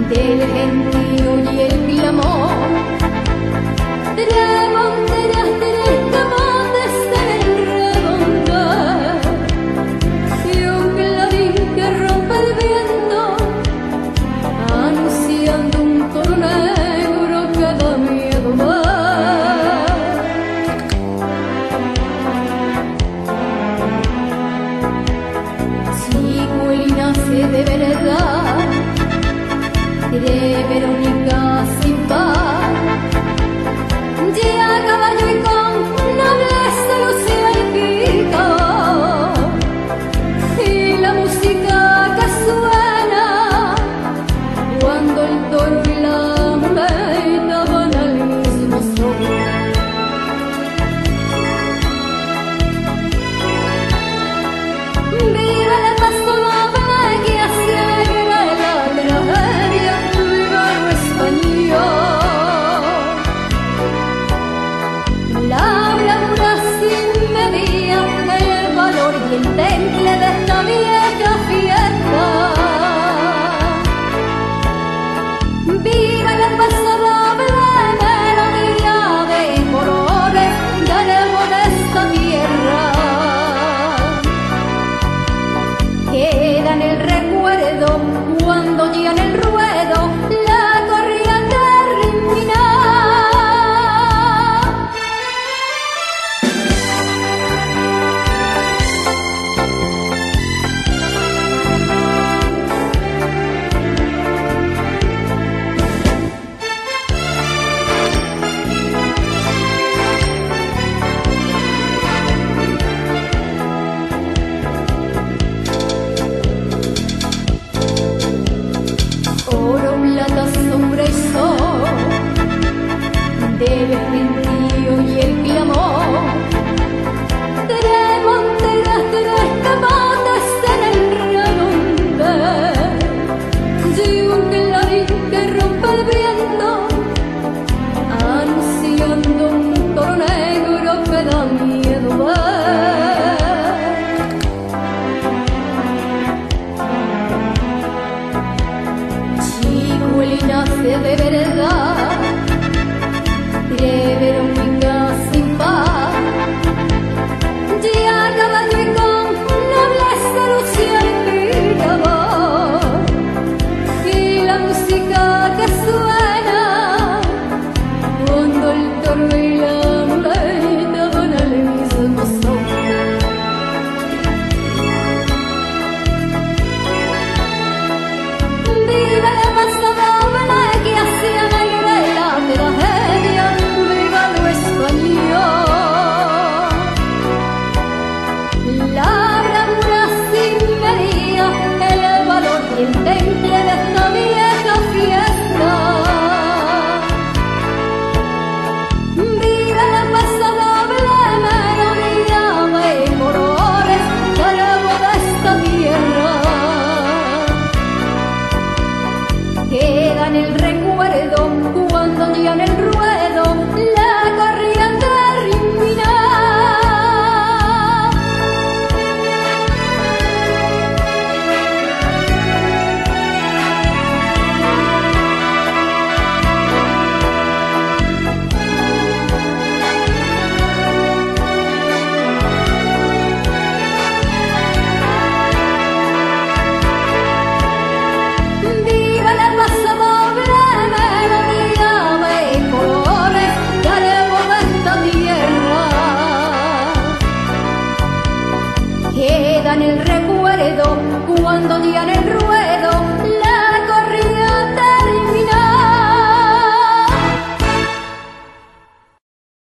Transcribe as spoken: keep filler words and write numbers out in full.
del gentío y el clamor de monteras tres camotes en redonda y un clarín que rompe el viento anunciando un toro negro que da miedo más. Chico y nace de verdad, de Verónica sin par, ya a caballo y con nobleza lucía y pica, y la música que suena cuando el toro y la muleta van al mismo son. Viva la pastola que alegra la tragedia, viva lo español. La bravura sin medida, el valor y el temple de esta vieja fiesta. Viva la pasada melodía de colores, ganemos de esta tierra. Queda en el recuerdo cuando ya en el ruedo la corrida termina. Oro, plata, sombra y sol del gentío y el clamor de monteras, tres camotes en el redondel y un clarín que rompe el viento anunciando un toro negro que da miedo ver. Chico nace de verdad, de Verónica sin par, ya a caballo y con nobleza lucía y piraba, y la música que suena cuando el toro y la muleta van al mismo son. Viva la pasada que hacía alegre la tragedia, viva lo español. La bravura sin medida, el valor y el temple de esta vieja fiesta. Viva la pasada melodía de colores, ganemos de esta tierra. Queda en el recuerdo cuando ya en el ruedo la corrida termina. Viva la pasada melodía de colores, ganemos de esta tierra. Queda en el recuerdo cuando ya en el